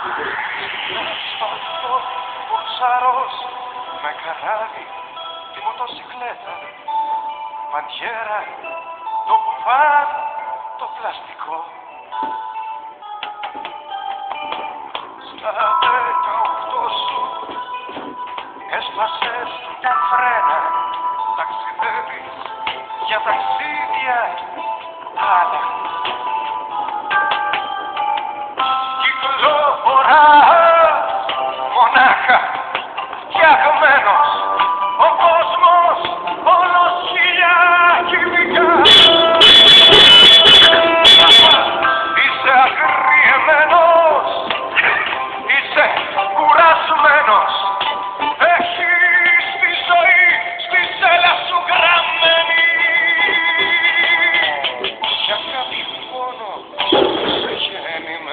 Ασφαλτό, ο ψαρός με καράβι, τη μοτοσικλέτα, παντιέρα, το κουφάν, το πλαστικό. Στα 18 σου έσπασες τα φρένα, ταξιδεύεις για ταξίδια